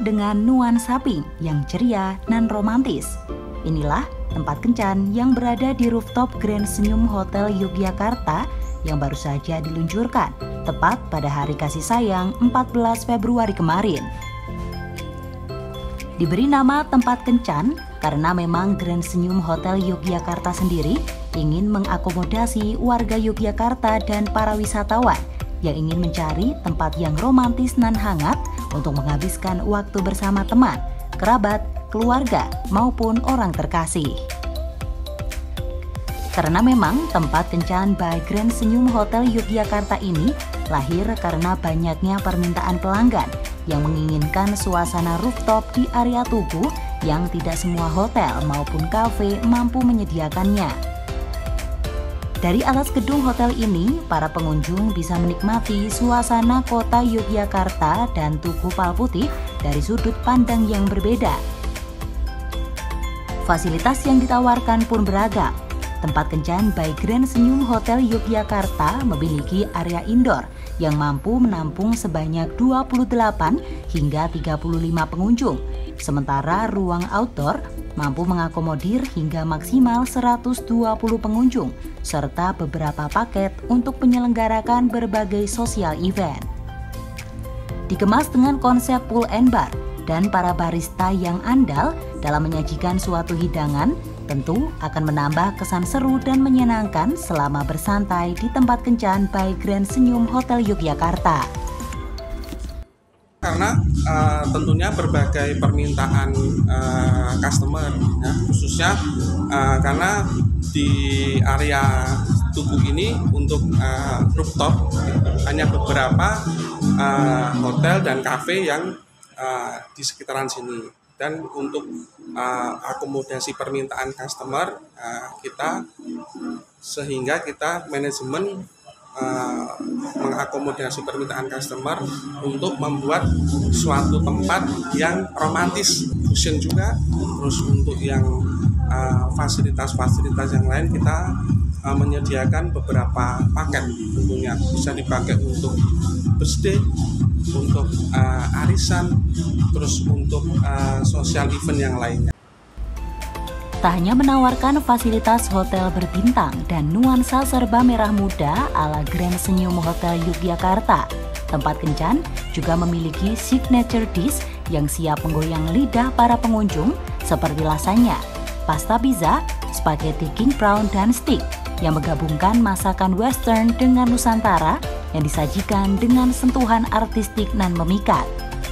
dengan nuansa pink yang ceria dan romantis. Inilah tempat kencan yang berada di rooftop Grand Senyum Hotel Yogyakarta yang baru saja diluncurkan tepat pada Hari Kasih Sayang 14 Februari kemarin. Diberi nama tempat kencan karena memang Grand Senyum Hotel Yogyakarta sendiri ingin mengakomodasi warga Yogyakarta dan para wisatawan yang ingin mencari tempat yang romantis dan hangat untuk menghabiskan waktu bersama teman, kerabat, keluarga, maupun orang terkasih. Karena memang tempat kencan by Grand Senyum Hotel Yogyakarta ini lahir karena banyaknya permintaan pelanggan yang menginginkan suasana rooftop di area Tugu yang tidak semua hotel maupun kafe mampu menyediakannya. Dari atas gedung hotel ini, para pengunjung bisa menikmati suasana kota Yogyakarta dan Tugu Palputih dari sudut pandang yang berbeda. Fasilitas yang ditawarkan pun beragam. Tempat kencan by Grand Senyum Hotel Yogyakarta memiliki area indoor yang mampu menampung sebanyak 28 hingga 35 pengunjung. Sementara ruang outdoor mampu mengakomodir hingga maksimal 120 pengunjung, serta beberapa paket untuk menyelenggarakan berbagai sosial event. Dikemas dengan konsep pool and bar dan para barista yang andal dalam menyajikan suatu hidangan, tentu akan menambah kesan seru dan menyenangkan selama bersantai di tempat kencan by Grand Senyum Hotel Yogyakarta. Karena tentunya berbagai permintaan customer, ya, khususnya karena di area Tugu ini untuk rooftop hanya beberapa hotel dan kafe yang di sekitaran sini, dan untuk akomodasi permintaan customer sehingga kita manajemen mengakomodasi permintaan customer untuk membuat suatu tempat yang romantis, fusion juga. Terus untuk yang fasilitas-fasilitas yang lain kita menyediakan beberapa paket, tentunya bisa dipakai untuk birthday, untuk arisan, terus untuk sosial event yang lainnya. Tak hanya menawarkan fasilitas hotel berbintang dan nuansa serba merah muda ala Grand Senyum Hotel Yogyakarta, tempat kencan juga memiliki signature dish yang siap menggoyang lidah para pengunjung seperti lasagna, pasta pizza, spaghetti king prawn dan steak yang menggabungkan masakan western dengan nusantara yang disajikan dengan sentuhan artistik dan memikat.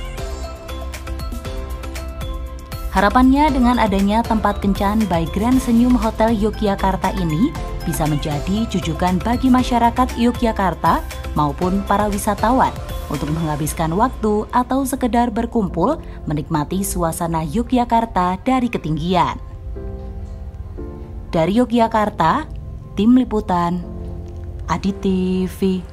Harapannya dengan adanya tempat kencan by Grand Senyum Hotel Yogyakarta ini bisa menjadi jujukan bagi masyarakat Yogyakarta maupun para wisatawan untuk menghabiskan waktu atau sekedar berkumpul menikmati suasana Yogyakarta dari ketinggian. Dari Yogyakarta, Tim Liputan, Adi TV.